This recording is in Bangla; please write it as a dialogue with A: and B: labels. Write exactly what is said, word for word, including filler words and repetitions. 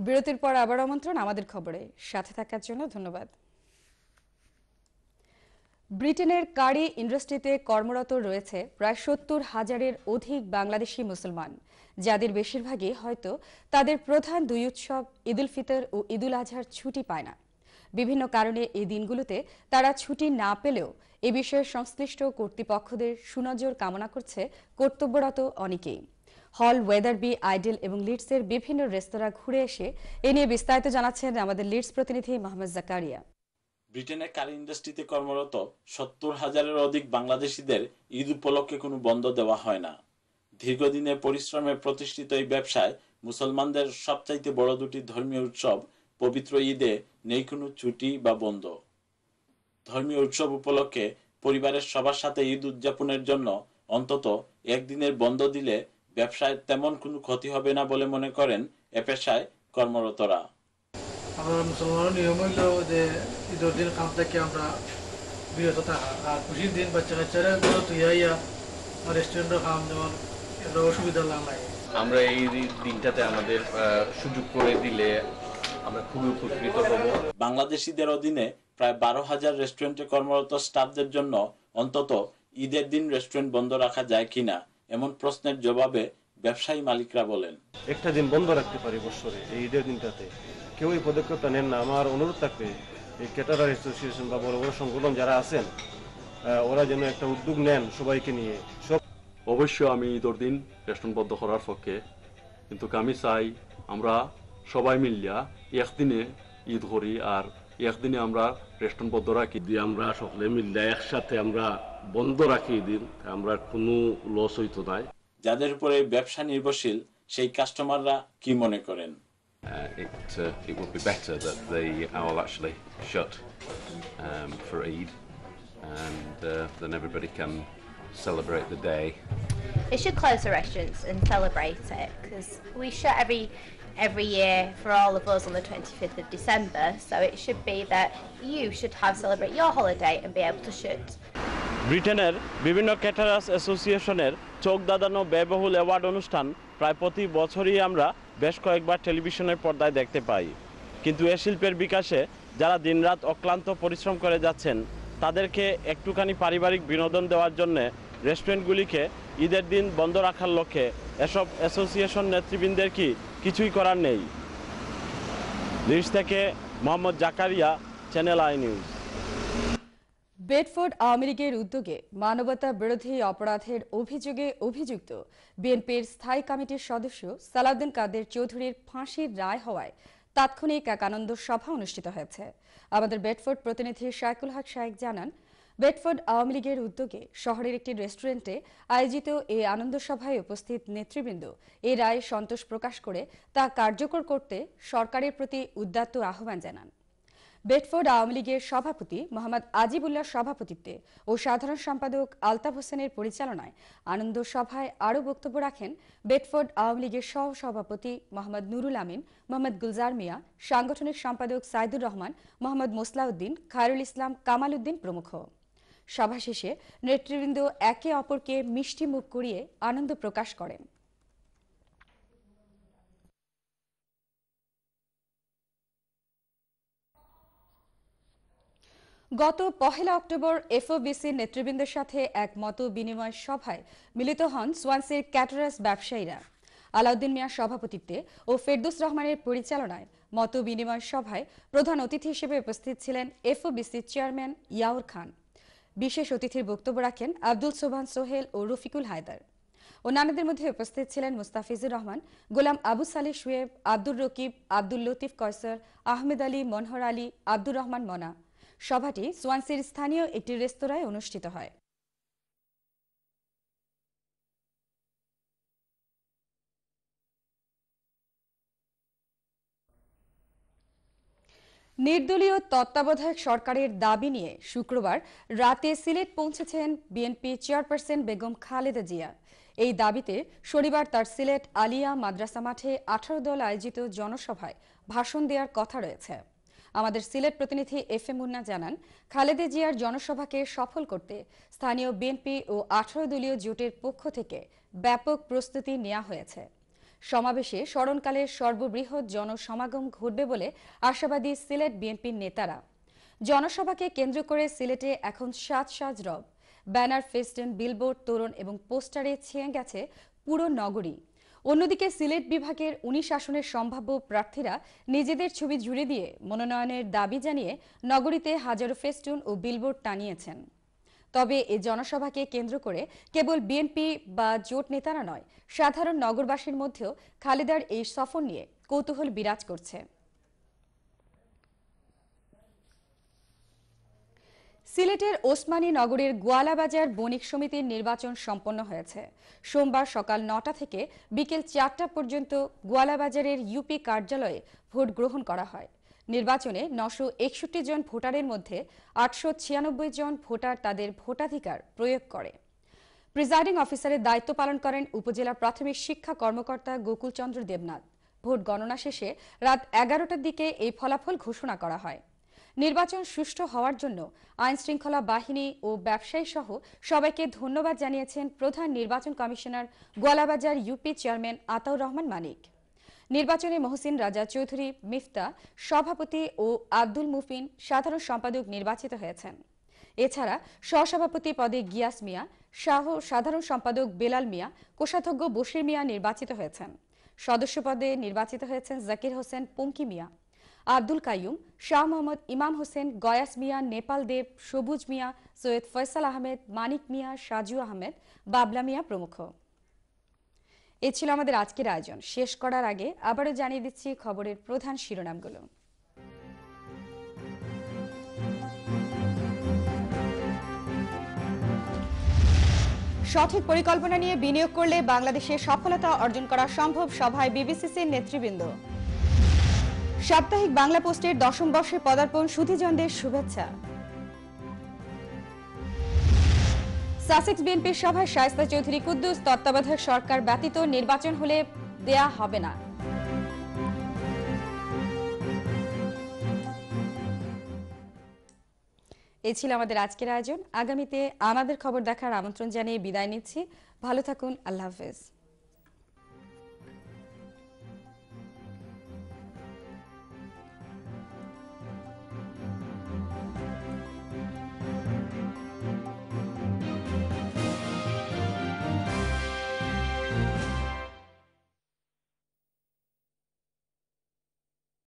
A: বিরতির পর আবার আমন্ত্রণ আমাদের খবরে সাথে থাকার জন্য ধন্যবাদ। ব্রিটেনের কারি ইন্ডাস্ট্রিতে কর্মরত রয়েছে প্রায় সত্তর হাজারের অধিক বাংলাদেশি মুসলমান, যাদের বেশিরভাগই হয়তো তাদের প্রধান দুই উৎসব ঈদ উল ফিতর ও ঈদ উল আজহার ছুটি পায় না। বিভিন্ন কারণে এই দিনগুলোতে তারা ছুটি না পেলেও এ বিষয়ে সংশ্লিষ্ট কর্তৃপক্ষদের সুনজর কামনা করছে কর্তব্যরত অনেকেই। হল, ওয়েদারবি, আইডেল এবং লিডসের বিভিন্ন রেস্তোরাঁ ঘুরে এসে এ নিয়ে বিস্তারিত জানাচ্ছেন আমাদের লিডস প্রতিনিধি মোহাম্মদ জাকারিয়া।
B: ব্রিটেনের কারি ইন্ডাস্ট্রিতে কর্মরত সত্তর হাজারের অধিক বাংলাদেশিদের ঈদ উপলক্ষে কোনো বন্ধ দেওয়া হয় না। দীর্ঘদিনের পরিশ্রমে প্রতিষ্ঠিত এই ব্যবসায় মুসলমানদের সবচাইতে বড় দুটি ধর্মীয় উৎসব পবিত্র ঈদে নেই কোনো ছুটি বা বন্ধ। ধর্মীয় উৎসব উপলক্ষে পরিবারের সবার সাথে ঈদ উদযাপনের জন্য অন্তত একদিনের বন্ধ দিলে ব্যবসায় তেমন কোনো ক্ষতি হবে না বলে মনে করেন এ পেশায় কর্মরতরা।
C: আমরা মুসলমানের নিয়ম হইল যে ঈদের দিন কাম থেকে আমরা বিরত থাকা, আর খুশির দিন বাচ্চা কাচ্চারা তুইয়া রেস্টুরেন্টের খাম যেমন এটা অসুবিধা লাগে।
D: আমরা এই দিনটাতে আমাদের সুযোগ করে দিলে আমরা খুবই উপকৃত হব।
B: বাংলাদেশিদের অধীনে প্রায় বারো হাজার রেস্টুরেন্টে কর্মরত স্টাফদের জন্য অন্তত ঈদের দিন রেস্টুরেন্ট বন্ধ রাখা যায় কিনা এমন প্রশ্নের জবাবে ব্যবসায়ী মালিকরা বলেন,
E: একটা দিন বন্ধ রাখতে পারি বছরে এই ঈদের দিনটাতে। কেউ এই পদক্ষেপটা নেন না। আমার অনুরোধ থাকবে এই ক্যাটারার অ্যাসোসিয়েশন বা বড় বড় সংগঠন যারা আছেন ওরা যেন একটা উদ্যোগ নেন সবাইকে নিয়ে। সব
F: অবশ্য আমি ঈদের দিন রেস্টুরেন্ট বন্ধ করার পক্ষে, কিন্তু আমি চাই আমরা সবাই মিলিয়া একদিনে ঈদ করি আর একদিনে আমরা রেস্টুরেন্ট বন্ধ রাখি।
G: যদি আমরা সকলে মিলিয়া একসাথে আমরা বন্ধ রাখি দিন, আমরা কোনো লস হইতো নাই।
B: যাদের উপরে ব্যবসা নির্ভরশীল সেই কাস্টমাররা কি মনে করেন?
H: Uh, it uh, it would be better that the owl actually shut um, for Eid, and uh, then everybody can celebrate the day.
I: It should close the restaurants and celebrate it, because we shut every every year for all of us on the twenty-fifth of December, so it should be that you should have celebrate your holiday and be able to shut.
J: ব্রিটেনের বিভিন্ন ক্যাটারার্স অ্যাসোসিয়েশনের চোখ দাদানো ব্যয়বহুল অ্যাওয়ার্ড অনুষ্ঠান প্রায় প্রতি বছরই আমরা বেশ কয়েকবার টেলিভিশনের পর্দায় দেখতে পাই, কিন্তু এ শিল্পের বিকাশে যারা দিনরাত অক্লান্ত পরিশ্রম করে যাচ্ছেন তাদেরকে একটুখানি পারিবারিক বিনোদন দেওয়ার জন্য রেস্টুরেন্টগুলিকে ঈদের দিন বন্ধ রাখার লক্ষ্যে এসব অ্যাসোসিয়েশন নেতৃবৃন্দের কি কিছুই করার নেই। লিডস থেকে Mohammad Zakaria, channel I news.
A: Bedford Awami লীগের উদ্যোগে মানবতা বিরোধী অপরাধের অভিযোগে অভিযুক্ত বিএনপির স্থায়ী কমিটির সদস্য সালাউদ্দিন কাদের চৌধুরীর ফাঁসির রায় হওয়ায় তাৎক্ষণিক এক আনন্দ সভা অনুষ্ঠিত হয়েছে। আমাদের বেডফোর্ড প্রতিনিধি শাইকুল হক শাইক জানান, বেডফোর্ড আওয়ামী লীগের উদ্যোগে শহরের একটি রেস্টুরেন্টে আয়োজিত এই আনন্দ সভায় উপস্থিত নেতৃবৃন্দ এই রায়ে সন্তোষ প্রকাশ করে তা কার্যকর করতে সরকারের প্রতি উদাত্ত আহ্বান জানান। বেডফোর্ড আওয়ামী লীগের সভাপতি মোহাম্মদ আজিবুল্লাহর সভাপতিত্বে ও সাধারণ সম্পাদক আলতাফ হোসেনের পরিচালনায় আনন্দ সভায় আরও বক্তব্য রাখেন বেডফোর্ড আওয়ামী লীগের সহ সভাপতি মোহাম্মদ নুরুল আমিন, মোহাম্মদ গুলজার মিয়া, সাংগঠনিক সম্পাদক সাইদুর রহমান, মোহাম্মদ মোসলাউদ্দিন, খায়রুল ইসলাম, কামাল উদ্দিন প্রমুখ। সভা শেষে নেতৃবৃন্দ একে অপরকে মিষ্টি মুখ করিয়ে আনন্দ প্রকাশ করেন। গত পহেলা অক্টোবর এফওবিসির নেতৃবৃন্দের সাথে এক মত বিনিময় সভায় মিলিত হন সোয়ানসির ক্যাটারার্স ব্যবসায়ীরা। আলাউদ্দিন মিয়ার সভাপতিত্বে ও ফেরদৌস রহমানের পরিচালনায় মত বিনিময় সভায় প্রধান অতিথি হিসেবে উপস্থিত ছিলেন এফওবিসির চেয়ারম্যান ইয়াউর খান। বিশেষ অতিথির বক্তব্য রাখেন আব্দুল সোবহান সোহেল ও রফিকুল হায়দার। অন্যান্যদের মধ্যে উপস্থিত ছিলেন মুস্তাফিজুর রহমান, গোলাম আবু সালেহ শুয়েব, আব্দুর রকিব, আব্দুল লতিফ কয়সর, আহমেদ আলী, মনোহর আলী, আব্দুর রহমান মনা। সভাটি সোয়ানসির স্থানীয় একটি রেস্তোরাঁয় অনুষ্ঠিত হয়। নির্দলীয় তত্ত্বাবধায়ক সরকারের দাবি নিয়ে শুক্রবার রাতে সিলেট পৌঁছেছেন বিএনপি চেয়ারপারসন বেগম খালেদা জিয়া। এই দাবিতে শনিবার তার সিলেট আলিয়া মাদ্রাসা মাঠে আঠারো দল আয়োজিত জনসভায় ভাষণ দেওয়ার কথা রয়েছে। আমাদের সিলেট প্রতিনিধি এফ এ মুন্না জানান, খালেদা জিয়ার জনসভাকে সফল করতে স্থানীয় বিএনপি ও আঠারো দলীয় জোটের পক্ষ থেকে ব্যাপক প্রস্তুতি নেওয়া হয়েছে। সমাবেশে স্মরণকালে সর্ববৃহৎ জনসমাগম ঘটবে বলে আশাবাদী সিলেট বিএনপির নেতারা। জনসভাকে কেন্দ্র করে সিলেটে এখন সাজ সাজ রব, ব্যানার, ফেস্টুন, বিলবোর্ড, তোরণ এবং পোস্টারে ছেয়ে গেছে পুরো নগরী। অন্যদিকে সিলেট বিভাগের উনিশ আসনের সম্ভাব্য প্রার্থীরা নিজেদের ছবি জুড়ে দিয়ে মনোনয়নের দাবি জানিয়ে নগরীতে হাজারো ফেস্টুন ও বিলবোর্ড টানিয়েছেন। তবে এই জনসভাকে কেন্দ্র করে কেবল বিএনপি বা জোট নেতারা নয়, সাধারণ নগরবাসীর মধ্যেও খালেদার এই সফর নিয়ে কৌতূহল বিরাজ করছে। সিলেটের ওসমানী নগরের গোয়ালাবাজার বণিক সমিতির নির্বাচন সম্পন্ন হয়েছে। সোমবার সকাল নটা থেকে বিকেল চারটা পর্যন্ত গোয়ালাবাজারের ইউপি কার্যালয়ে ভোট গ্রহণ করা হয়। নির্বাচনে নশো একষট্টি জন ভোটারের মধ্যে আটশো ছিয়ানব্বই জন ভোটার তাদের ভোটাধিকার প্রয়োগ করে। প্রিজাইডিং অফিসারের দায়িত্ব পালন করেন উপজেলা প্রাথমিক শিক্ষা কর্মকর্তা গোকুলচন্দ্র দেবনাথ। ভোট গণনা শেষে রাত এগারোটার দিকে এই ফলাফল ঘোষণা করা হয়। নির্বাচন সুষ্ঠু হওয়ার জন্য আইনশৃঙ্খলা বাহিনী ও ব্যবসায়ী সহ সবাইকে ধন্যবাদ জানিয়েছেন প্রধান নির্বাচন commissioner Goalabazar UP chairman Ataur Rahman Manik. নির্বাচনে মহসিন রাজা চৌধুরী মিফতা সভাপতি ও আব্দুল মুফিন সাধারণ সম্পাদক নির্বাচিত হয়েছেন। এছাড়া সহসভাপতি পদে গিয়াস মিয়া, শাহ সাধারণ সম্পাদক বেলাল মিয়া, কোষাধ্যক্ষ বশির মিয়া নির্বাচিত হয়েছেন। সদস্য পদে নির্বাচিত হয়েছেন জাকির হোসেন পঙ্কি মিয়া, আব্দুল কাইয়ুম, শাহ মোহাম্মদ ইমাম হোসেন, গয়াস মিয়া, নেপাল দেব, সবুজ মিয়া, সৈয়দ ফয়সাল আহমেদ, মানিক মিয়া, সাজু আহমেদ, বাবলা মিয়া প্রমুখ। এ ছিল আমাদের আজকের আয়োজন। শেষ করার আগে আবারও জানিয়ে দিচ্ছি খবরের প্রধান শিরোনামগুলো। সঠিক পরিকল্পনা নিয়ে বিনিয়োগ করলে বাংলাদেশে সফলতা অর্জন করা সম্ভব, সভায় বিবিসিসির নেতৃবৃন্দ। সাপ্তাহিক বাংলা পোস্টের দশম বর্ষে পদার্পণ, সুধীজনদের শুভেচ্ছা। সাসেক্স বিএনপির সভায় শায়েস্তা চৌধুরী কুদ্দুস, তত্ত্বাবধায়ক সরকার ব্যতীত নির্বাচন হলে দেয়া হবে না। এই ছিল আমাদের আজকের আয়োজন। আগামীতে আমাদের খবর দেখার আমন্ত্রণ জানিয়ে বিদায় নিচ্ছি। ভালো থাকুন। আল্লাহ হাফেজ।